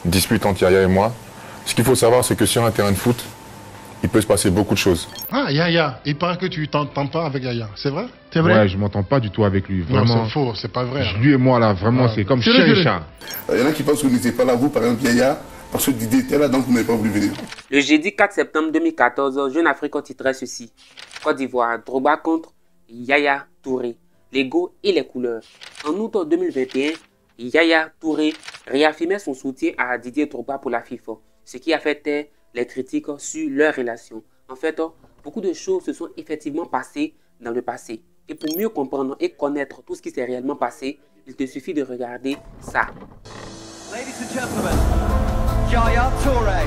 dispute entre Yaya et moi. Ce qu'il faut savoir, c'est que sur un terrain de foot, il peut se passer beaucoup de choses. Ah, Yaya, il paraît que tu t'entends pas avec Yaya, c'est vrai? C'est vrai? Ouais, je m'entends pas du tout avec lui. Vraiment. Non, c'est faux, c'est pas vrai. Lui et moi, là, vraiment, c'est comme chien et chat. Il y en a qui pensent que vous n'étiez pas là, vous, par exemple, Yaya, parce que Didier était là, donc vous n'avez pas voulu venir. Le jeudi 4 septembre 2014, Jeune Afrique titrait ceci. Côte d'Ivoire, Drogba contre Yaya Touré, l'ego et les couleurs. En août 2021, Yaya Touré réaffirmait son soutien à Didier Drogba pour la FIFA, ce qui a fait taire les critiques sur leur relation. En fait, beaucoup de choses se sont effectivement passées dans le passé. Et pour mieux comprendre et connaître tout ce qui s'est réellement passé, il te suffit de regarder ça. Ladies and gentlemen, Yaya Touré.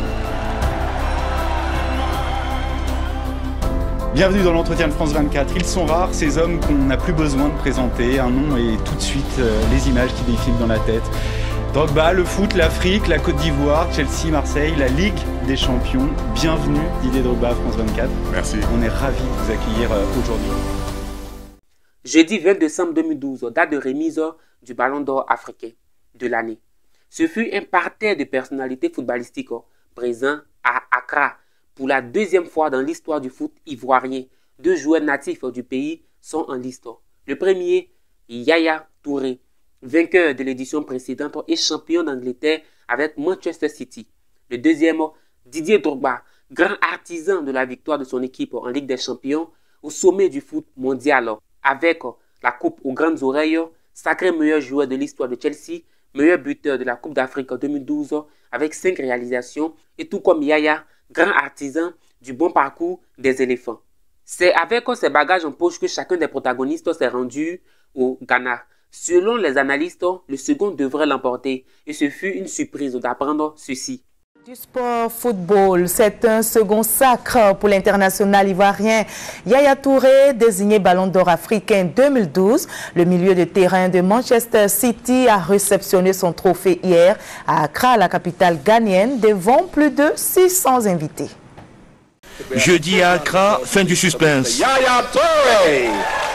Bienvenue dans l'entretien de France 24. Ils sont rares, ces hommes qu'on n'a plus besoin de présenter. Un nom et tout de suite les images qui défilent dans la tête. Drogba, le foot, l'Afrique, la Côte d'Ivoire, Chelsea, Marseille, la Ligue des Champions. Bienvenue Didier Drogba, France 24. Merci. On est ravis de vous accueillir aujourd'hui. Jeudi 20 décembre 2012, date de remise du Ballon d'Or africain de l'année. Ce fut un parterre de personnalités footballistiques présents à Accra. Pour la deuxième fois dans l'histoire du foot ivoirien, deux joueurs natifs du pays sont en liste. Le premier, Yaya Touré, vainqueur de l'édition précédente et champion d'Angleterre avec Manchester City. Le deuxième, Didier Drogba, grand artisan de la victoire de son équipe en Ligue des Champions au sommet du foot mondial. Avec la coupe aux grandes oreilles, sacré meilleur joueur de l'histoire de Chelsea, meilleur buteur de la Coupe d'Afrique 2012 avec 5 réalisations et tout comme Yaya, grand artisan du bon parcours des éléphants. C'est avec ces bagages en poche que chacun des protagonistes s'est rendu au Ghana. Selon les analystes, le second devrait l'emporter et ce fut une surprise d'apprendre ceci. Du sport football, c'est un second sacre pour l'international ivoirien. Yaya Touré, désigné Ballon d'Or africain 2012, le milieu de terrain de Manchester City a réceptionné son trophée hier à Accra, la capitale ghanéenne, devant plus de 600 invités. Jeudi à Accra, fin du suspense. Yaya Touré.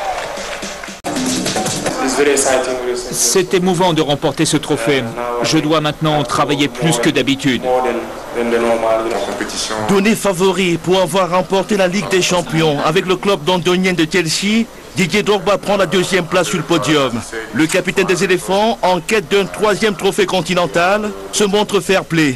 C'est émouvant de remporter ce trophée. Je dois maintenant travailler plus que d'habitude. Donné favori pour avoir remporté la Ligue des Champions avec le club londonien de Chelsea, Didier Drogba prend la deuxième place sur le podium. Le capitaine des éléphants, en quête d'un troisième trophée continental, se montre fair play.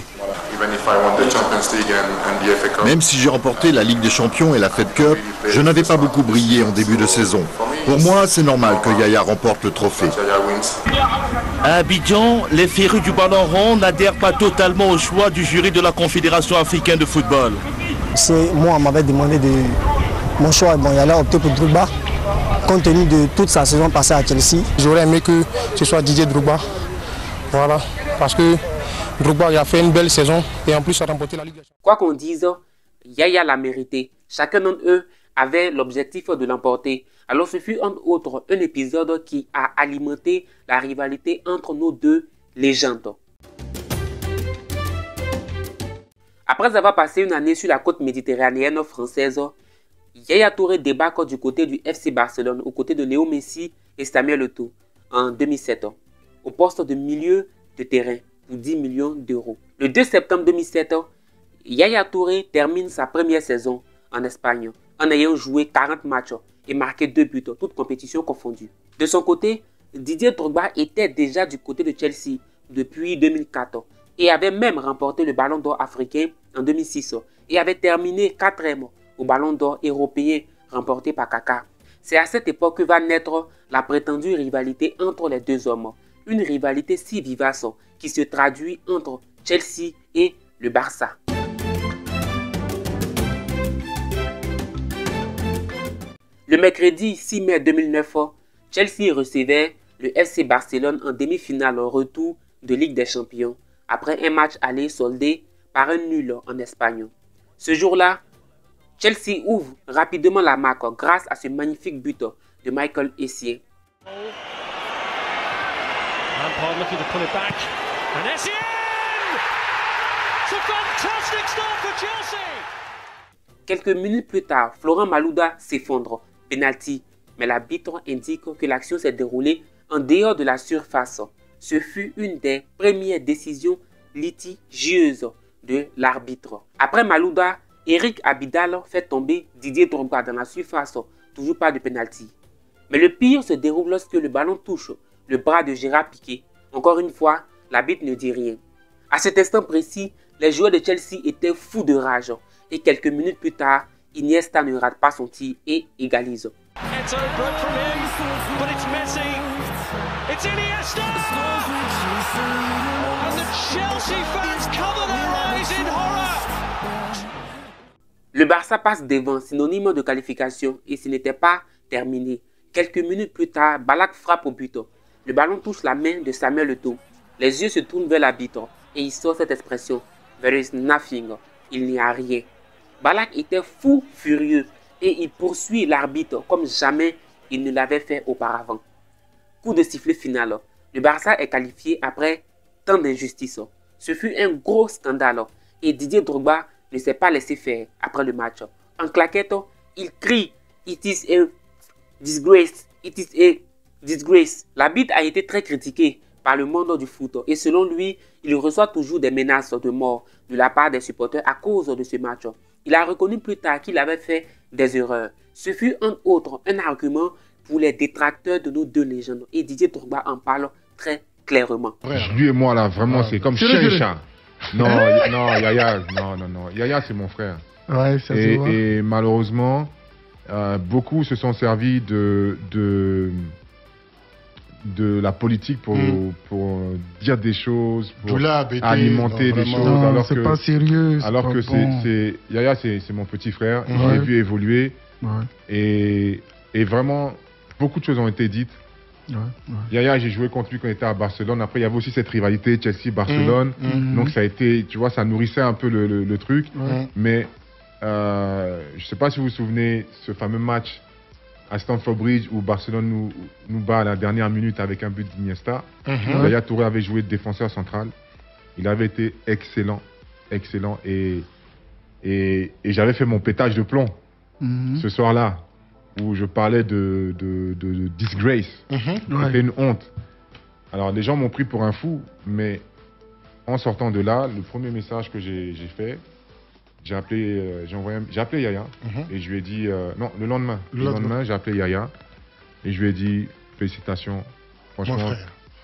Même si j'ai remporté la Ligue des Champions et la Fed Cup, je n'avais pas beaucoup brillé en début de saison. Pour moi, c'est normal que Yaya remporte le trophée. À Abidjan, les férus du ballon rond n'adhèrent pas totalement au choix du jury de la Confédération africaine de football. Moi, on m'avait demandé mon choix. Bon, Yaya a opté pour Drogba. Compte tenu de toute sa saison passée à Chelsea, j'aurais aimé que ce soit Didier Drogba. Voilà, parce que Drogba a fait une belle saison et en plus a remporté la Ligue des Champions. Quoi qu'on dise, Yaya l'a mérité. Chacun d'entre eux avait l'objectif de l'emporter. Alors ce fut entre autres un épisode qui a alimenté la rivalité entre nos deux légendes. Après avoir passé une année sur la côte méditerranéenne française, Yaya Touré débarque du côté du FC Barcelone aux côtés de Léo Messi et Samuel Eto'o en 2007 au poste de milieu de terrain pour 10 millions d'euros. Le 2 septembre 2007, Yaya Touré termine sa première saison en Espagne en ayant joué 40 matchs et marqué 2 buts, toutes compétitions confondues. De son côté, Didier Drogba était déjà du côté de Chelsea depuis 2004 et avait même remporté le Ballon d'Or africain en 2006 et avait terminé 4e au Ballon d'Or européen remporté par Kaka. C'est à cette époque que va naître la prétendue rivalité entre les deux hommes. Une rivalité si vivace qui se traduit entre Chelsea et le Barça. Le mercredi 6 mai 2009, Chelsea recevait le FC Barcelone en demi-finale retour de Ligue des Champions après un match aller soldé par un nul en Espagne. Ce jour-là, Chelsea ouvre rapidement la marque grâce à ce magnifique but de Michael Essien. Quelques minutes plus tard, Florent Malouda s'effondre, penalty, mais l'arbitre indique que l'action s'est déroulée en dehors de la surface. Ce fut une des premières décisions litigieuse de l'arbitre. Après Malouda, Eric Abidal fait tomber Didier Drogba dans la surface, toujours pas de pénalty. Mais le pire se déroule lorsque le ballon touche le bras de Gérard Piqué. Encore une fois, l'arbitre ne dit rien. À cet instant précis, les joueurs de Chelsea étaient fous de rage et quelques minutes plus tard, Iniesta ne rate pas son tir et égalise. Le Barça passe devant, synonyme de qualification, et ce n'était pas terminé. Quelques minutes plus tard, Ballack frappe au but. Le ballon touche la main de Samuel Eto'o. Les yeux se tournent vers l'arbitre et il sort cette expression « There is nothing », il n'y a rien. Ballack était fou furieux et il poursuit l'arbitre comme jamais il ne l'avait fait auparavant. Coup de sifflet final. Le Barça est qualifié après tant d'injustices. Ce fut un gros scandale et Didier Drogba ne s'est pas laissé faire après le match. En claquette, il crie « It is a disgrace, it is a disgrace ». L'arbitre a été très critiqué par le monde du foot et selon lui, il reçoit toujours des menaces de mort de la part des supporters à cause de ce match. Il a reconnu plus tard qu'il avait fait des erreurs. Ce fut entre autres un argument pour les détracteurs de nos deux légendes et Didier Drogba en parle très clairement. Lui et moi là, vraiment, c'est comme chien et chat. Non, Yaya, non. Yaya, c'est mon frère. Ouais, ça se voit. Et malheureusement, beaucoup se sont servis de la politique pour dire des choses, pour alimenter des choses. Non, alors c'est que pas sérieux. Alors que bon. Yaya, c'est mon petit frère. Je l'ai vu évoluer. Et vraiment, beaucoup de choses ont été dites. Yaya, j'ai joué contre lui quand il était à Barcelone. Après, il y avait aussi cette rivalité Chelsea-Barcelone. Donc, ça a été, tu vois, ça nourrissait un peu le truc. Mais je ne sais pas si vous vous souvenez, ce fameux match à Stamford Bridge où Barcelone nous bat à la dernière minute avec un but d'Iniesta. Yaya Touré avait joué de défenseur central. Il avait été excellent. Et j'avais fait mon pétage de plomb ce soir-là, où je parlais de disgrace. C'était une honte. Alors, les gens m'ont pris pour un fou, mais en sortant de là, le premier message que j'ai fait, j'ai appelé Yaya et je lui ai dit... non, le lendemain, j'ai appelé Yaya et je lui ai dit félicitations. Franchement,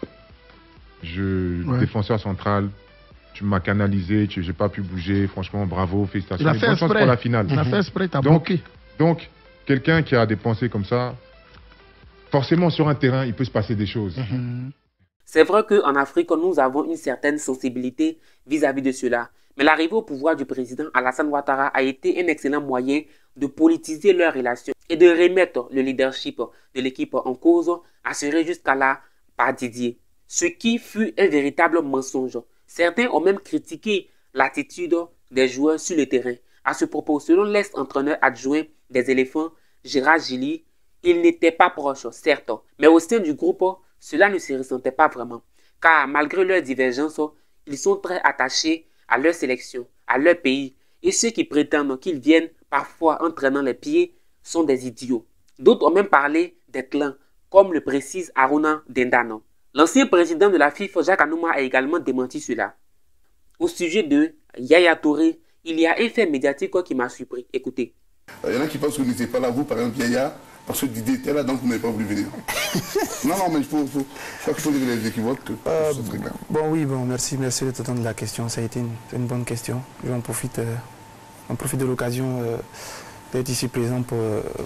défenseur central, tu m'as canalisé, j'ai pas pu bouger. Franchement, bravo, félicitations. Il a fait exprès. Pour la finale. Il a fait exprès, t'as bloqué. Donc, quelqu'un qui a des pensées comme ça, forcément sur un terrain, il peut se passer des choses. C'est vrai qu'en Afrique, nous avons une certaine sensibilité vis-à-vis de cela. Mais l'arrivée au pouvoir du président Alassane Ouattara a été un excellent moyen de politiser leurs relations et de remettre le leadership de l'équipe en cause, assuré jusqu'à là par Didier. Ce qui fut un véritable mensonge. Certains ont même critiqué l'attitude des joueurs sur le terrain. À ce propos, selon l'ex-entraîneur adjoint des éléphants, Gérard Gilly, ils n'étaient pas proches, certes, mais au sein du groupe, cela ne se ressentait pas vraiment. Car malgré leurs divergences, ils sont très attachés à leur sélection, à leur pays. Et ceux qui prétendent qu'ils viennent parfois en traînant les pieds sont des idiots. D'autres ont même parlé des clans, comme le précise Aruna Dendano. L'ancien président de la FIFA, Jacques Anouma, a également démenti cela. Au sujet de Yaya Touré, il y a un fait médiatique qui m'a surpris. Écoutez. Il y en a qui pensent que vous n'étiez pas là, vous, par exemple, Yaya, parce que Didier était là, donc vous n'avez pas voulu venir. Non, mais je crois qu'il faut lever les équivoques. Merci de te donner la question. Ça a été une bonne question. On profite de l'occasion d'être ici présent pour,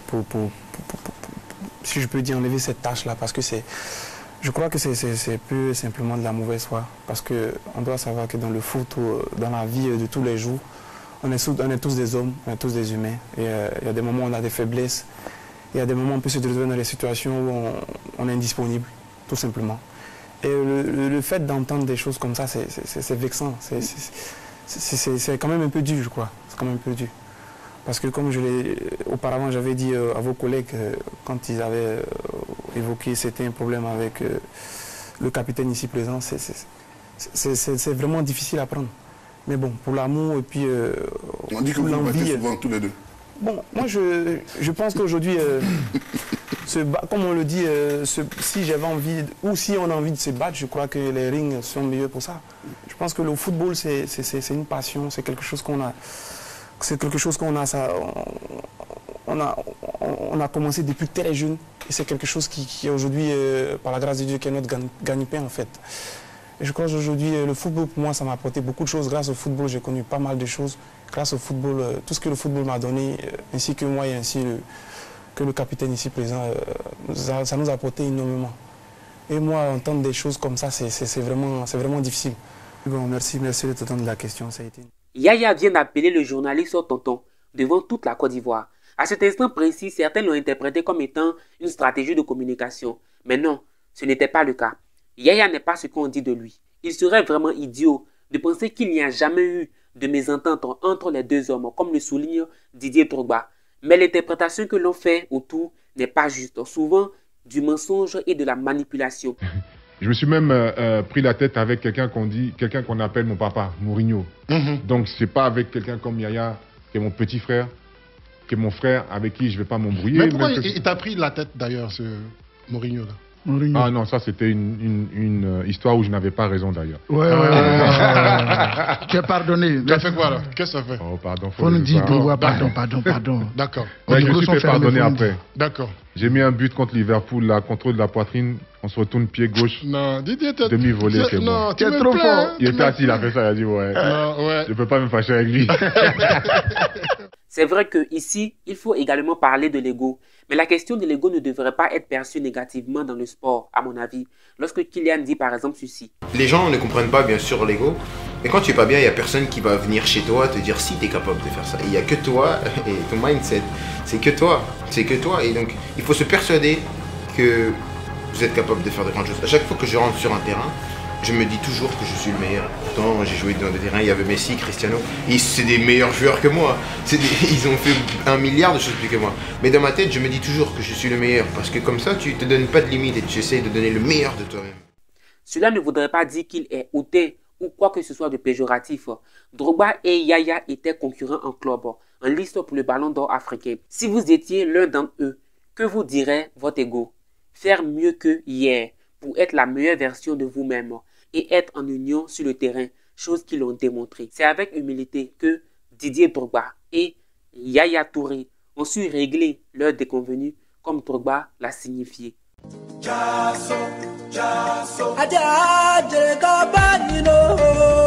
si je peux dire, enlever cette tâche-là, parce que je crois que c'est plus simplement de la mauvaise foi. Parce qu'on doit savoir que dans le foot, dans la vie de tous les jours, on est tous des hommes, on est tous des humains. Et il y a des moments où on a des faiblesses. Il y a des moments où on peut se retrouver dans des situations où on est indisponible, tout simplement. Et le fait d'entendre des choses comme ça, c'est vexant. C'est quand même un peu dur, je crois. C'est quand même un peu dur. Parce que comme auparavant, j'avais dit à vos collègues, quand ils avaient évoqué c'était un problème avec le capitaine ici présent, c'est vraiment difficile à prendre. Mais bon, pour l'amour et puis on dit que vous battez souvent tous les deux. Bon, moi je pense qu'aujourd'hui, comme on le dit, si j'avais envie, ou si on a envie de se battre, je crois que les rings sont meilleurs pour ça. Je pense que le football, c'est une passion, c'est quelque chose qu'on a. C'est quelque chose qu'on a, on a commencé depuis très jeune. Et c'est quelque chose qui aujourd'hui, par la grâce de Dieu, qui est notre gagne-pain en fait. Et je crois qu'aujourd'hui, le football, pour moi, ça m'a apporté beaucoup de choses. Grâce au football, j'ai connu pas mal de choses. Grâce au football, tout ce que le football m'a donné, ainsi que moi et ainsi que le capitaine ici présent, ça nous a apporté énormément. Et moi, entendre des choses comme ça, c'est vraiment difficile. Bon, merci de te donner la question. Ça a été... Yaya vient d'appeler le journaliste au tonton devant toute la Côte d'Ivoire. À cet instant précis, certains l'ont interprété comme étant une stratégie de communication. Mais non, ce n'était pas le cas. Yaya n'est pas ce qu'on dit de lui. Il serait vraiment idiot de penser qu'il n'y a jamais eu de mésentente entre les deux hommes, comme le souligne Didier Drogba. Mais l'interprétation que l'on fait autour n'est pas juste. Souvent, du mensonge et de la manipulation. Je me suis même pris la tête avec quelqu'un qu'on appelle mon papa, Mourinho. Donc, c'est pas avec quelqu'un comme Yaya, qui est mon petit frère, qui est mon frère, avec qui je vais pas m'embrouiller. Mais pourquoi il t'a pris la tête d'ailleurs, ce Mourinho là? Ah non, ça c'était une histoire où je n'avais pas raison d'ailleurs. Ouais. Tu es pardonné. Tu as fait quoi là? Qu'est-ce que ça fait? Oh, pardon. Faut nous dire, pardon. D'accord. Je me suis fait pardonner après. D'accord. J'ai mis un but contre Liverpool, là, contrôle de la poitrine. On se retourne pied gauche. Non, Didier, demi-volée, c'est bon. Non, tu es trop fort. Il était assis, il a fait ça, il a dit ouais. Je peux pas me fâcher avec lui. C'est vrai qu'ici, il faut également parler de l'ego. Mais la question de l'ego ne devrait pas être perçue négativement dans le sport, à mon avis. Lorsque Kylian dit par exemple ceci. Les gens ne comprennent pas bien sûr l'ego. Mais quand tu es pas bien, il n'y a personne qui va venir chez toi te dire si tu es capable de faire ça. Il n'y a que toi et ton mindset. C'est que toi. C'est que toi. Et donc, il faut se persuader que vous êtes capable de faire de grandes choses. À chaque fois que je rentre sur un terrain, je me dis toujours que je suis le meilleur. Pourtant, j'ai joué dans des terrains, il y avait Messi, Cristiano. C'est des meilleurs joueurs que moi. Ils ont fait 1 milliard de choses plus que moi. Mais dans ma tête, je me dis toujours que je suis le meilleur. Parce que comme ça, tu ne te donnes pas de limite et tu essaies de donner le meilleur de toi-même. Cela ne voudrait pas dire qu'il est hautain ou quoi que ce soit de péjoratif. Drogba et Yaya étaient concurrents en club, en liste pour le ballon d'or africain. Si vous étiez l'un d'entre eux, que vous dirait votre ego? Faire mieux que hier pour être la meilleure version de vous-même et être en union sur le terrain, chose qu'ils ont démontré. C'est avec humilité que Didier Drogba et Yaya Touré ont su régler leurs déconvenus comme Drogba l'a signifié. Jaso,